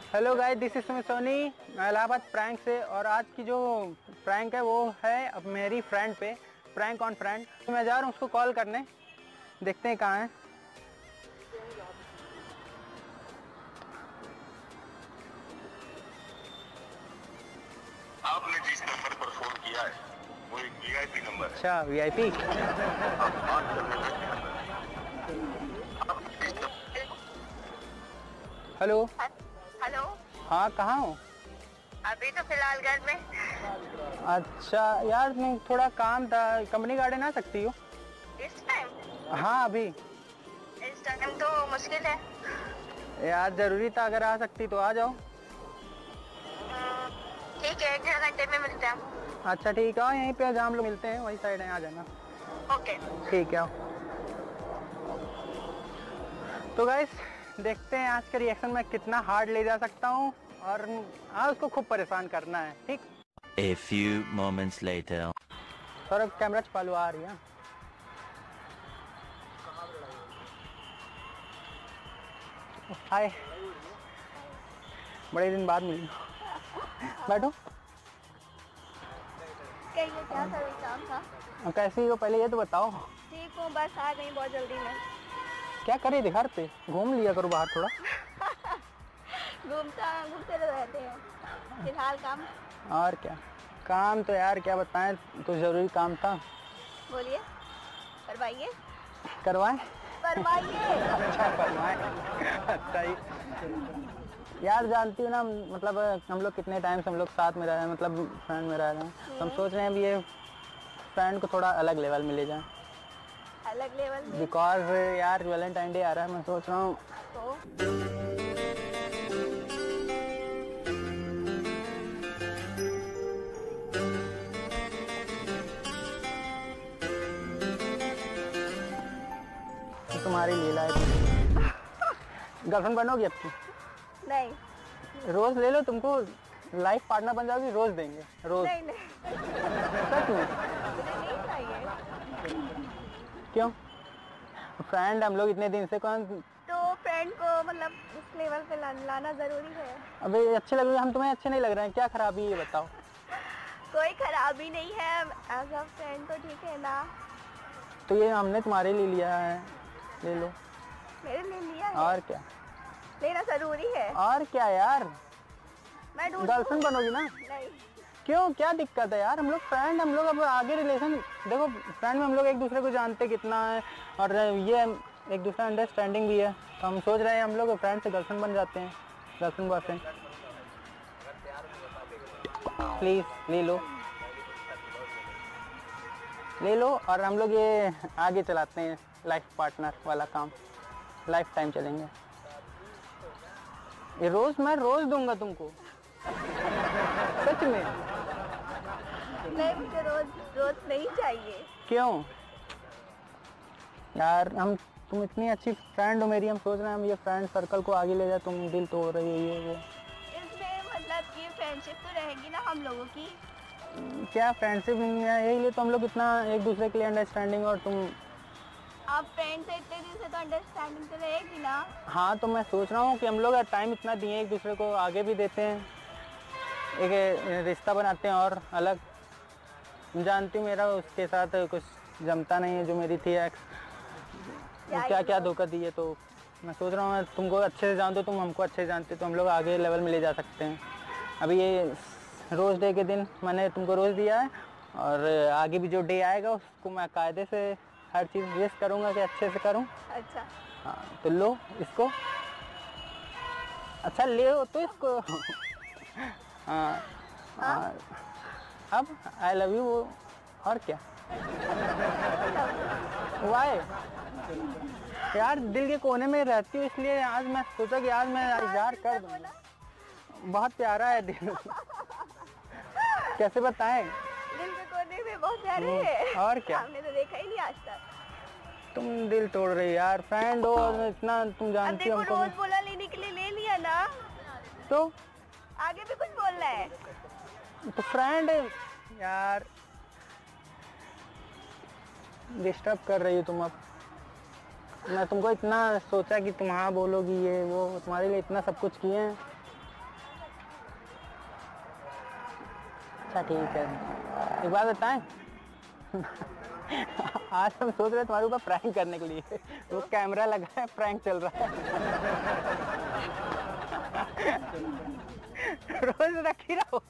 Hello guys, this is Sumit Soni, मैं Allahabad prank से। और आज की जो प्रैंक है वो है अब मेरी फ्रेंड पे, प्रैंक ऑन फ्रेंड। तो मैं जा रहा हूँ उसको कॉल करने, देखते हैं कहाँ है। आपने जिस नंबर पर फोन किया है वो एक वीआईपी नंबर है। अच्छा, वीआईपी। आप बात करने वाले नंबर है। हेलो। हेलो। हाँ, कहाँ हो? अभी तो फिलहाल घर में। अच्छा यार, मैं थोड़ा काम था, कंपनी गार्डन आ सकती हो? इस टाइम? हाँ अभी। इस टाइम तो मुश्किल है यार, ज़रूरी था, अगर आ सकती तो आ जाओ। ठीक है, 1-1.5 घंटे में मिलते हैं। अच्छा ठीक है, यहीं पे जहाँ हम लोग मिलते हैं वही साइड है, आ जाना। ओके ठीक है। तो गाइस, देखते हैं आज का रिएक्शन मैं कितना हार्ड ले जा सकता हूँ, और हाँ, उसको खूब परेशान करना है। ठीक। A few moments later. Saurabh, camera छुपा लो, आ रही है। हाय, बड़े दिन बाद मिली। बैठो। कहिए, क्या सभी काम था? कैसी हो, पहले ये तो बताओ। ठीक हूँ, बस आ गई बहुत जल्दी में। क्या करे थे घर पे, घूम लिया करो बाहर थोड़ा। घूमते रहते हैं, फिलहाल काम। और क्या काम, तो यार क्या बताएं, तो ज़रूरी काम था। बोलिए, करवाइए। करवाएं? करवाइए। अच्छा करवाएं। अच्छा ही यार, जानती हूँ ना, मतलब हम लोग कितने टाइम से हम लोग साथ में रहे हैं, मतलब फ्रेंड में रह रहे हैं। तो हम सोच रहे हैं अभी ये फ्रेंड को थोड़ा अलग लेवल में ले जाएं। अलग लेवल में? बिकॉज यार वैलेंटाइन डे आ रहा है, मैं सोच रहा हूँ। तो तुम्हारी लीला है। गर्लफ्रेंड बनोगी अब की? नहीं। रोज ले लो, तुमको लाइफ पार्टनर बन जाओगी, रोज देंगे, रोज। नहीं नहीं, सच में? नहीं चाहिए। क्यों? फ्रेंड हम लोग इतने दिन से, कौन तो फ्रेंड को मतलब इस लेवल पे लाना जरूरी है। अबे अच्छे लग रहे हैं हम, तुम्हें अच्छे नहीं लग रहे हैं? क्या खराबी है ये बताओ। कोई खराबी नहीं है, एज अ फ्रेंड तो ठीक है ना। तो ये हमने तुम्हारे लिए लिया है, ले लो। मेरे लिए लिया है? और क्या, लेना जरूरी है। और क्या यार, मैं ढूंढूं? गर्लफ्रेंड बनोगी ना? नहीं। क्यों, क्या दिक्कत है यार? हम लोग फ्रेंड, हम लोग अब आगे रिलेशन, देखो फ्रेंड में हम लोग एक दूसरे को जानते कितना है, और ये एक दूसरा अंडरस्टैंडिंग भी है। तो हम सोच रहे हैं हम लोग फ्रेंड से गर्लफ्रेंड बन जाते हैं, गर्लफ्रेंड बॉयफ्रेंड। प्लीज ले लो, ले लो, और हम लोग ये आगे चलाते हैं, लाइफ पार्टनर वाला काम, लाइफ टाइम चलेंगे। ये रोज, मैं रोज दूंगा तुमको, सच में। नहीं, मुझे रोज रोज नहीं चाहिए। क्यों यार, हम तुम इतनी अच्छी फ्रेंड हो मेरी, हम सोच रहे हैं हम ये फ्रेंड सर्कल को आगे ले जाए, तुम दिल तोड़ रही हो ये वो। इसमें मतलब कि फ्रेंडशिप तो रहेगी ना हम लोगों की। क्या फ्रेंडशिप नहीं है, यही लिए तो हम लोग इतना एक दूसरे के लिए अंडरस्टैंडिंग, और तुम। आप फ्रेंड से इतने दिन से तो अंडरस्टैंडिंग तो रहेगी ना। हाँ, तो मैं सोच रहा हूँ कि हम लोग टाइम इतना दिए एक दूसरे को, आगे भी देते हैं, एक रिश्ता बनाते हैं और अलग। जानती हूँ मेरा उसके साथ कुछ जमता नहीं है, जो मेरी थी एक्स, क्या क्या धोखा दिए। तो मैं सोच रहा हूँ मैं तुमको अच्छे से जानते हो, तुम हमको अच्छे से जानते हो, तो हम लोग आगे लेवल में ले जा सकते हैं। अभी ये रोज़ डे के दिन मैंने तुमको रोज़ दिया है, और आगे भी जो डे आएगा उसको मैं कायदे से हर चीज़ विश करूँगा कि अच्छे से करूँ। अच्छा। हाँ, तो लो इसको। अच्छा ले लो तो इसको। हाँ, हाँ। अब आई लव यू, और क्या। वाई यार, दिल के कोने में रहती हूँ, इसलिए आज मैं सोचा कि आज मैं इजहार कर दूँगा। बहुत प्यारा है दिल। कैसे बताएं? दिल के कोने में बहुत प्यारे है। और क्या, हमने तो देखा ही नहीं आज तक। तुम दिल तोड़ रही यार, फ्रेंड हो और इतना तुम जानती हो हमको। रोज बोला लेने के लिए ले लिया ना, तो आगे भी कुछ बोलना है तो फ्रेंड यार, डिस्टर्ब कर रही हो तुम। अब मैं तुमको इतना सोचा कि तुम हाँ बोलोगी, ये वो, तुम्हारे लिए इतना सब कुछ किए हैं, अच्छा ठीक है, एक बात बताएं आज हम सोच रहे तुम्हारे ऊपर प्रैंक करने के लिए, वो कैमरा लगा है, प्रैंक चल रहा है। रोज रख ही रहो।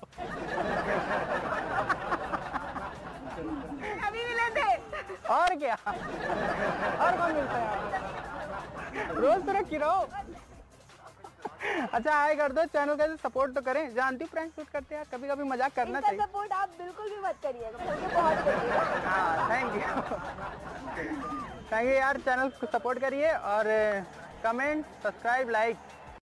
अभी मिले थे। और क्या, और कौन मिलता है यहाँ? रोज तो रखी रहो। अच्छा हाय कर दो, चैनल का सपोर्ट तो करें, जानती हूँ प्रैंक शूट करते हैं, कभी कभी मजाक करना इनका चाहिए। सपोर्ट आप बिल्कुल भी मत करिएगा, मुझे बहुत करिएगा। हाँ थैंक यू, थैंक यू यार, चैनल को सपोर्ट करिए और कमेंट, सब्सक्राइब, लाइक